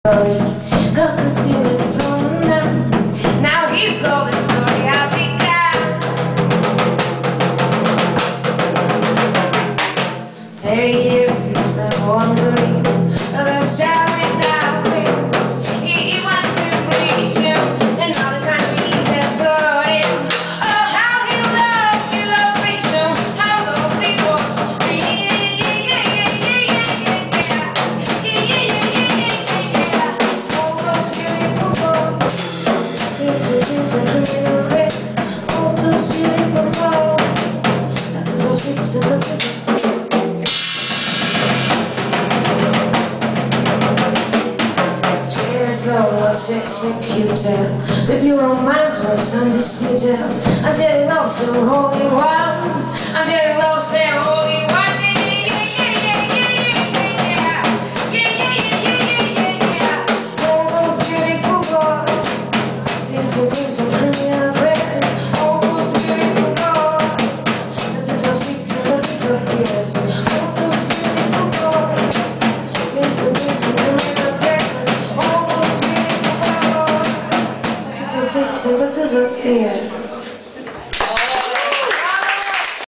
Could steal it from them. Now he's told the story how began. 30 years he spent wandering, love shouting down winds. He went to Grecian and all the countries that thought him. Oh, how he loved Grecian, how lovely it was. All those beautiful boys, it's a criminal case. All those beautiful boys, that is all ships in the desert. Was executed. The pure romance was undisputed. Until it lost the holy ones. Until it lost the holy ones. All those beautiful boys, it's a criminal grave. All those beautiful boys, that is our cheeks and that is our tears. All those beautiful boys, it's a criminal grave. Six and the desert.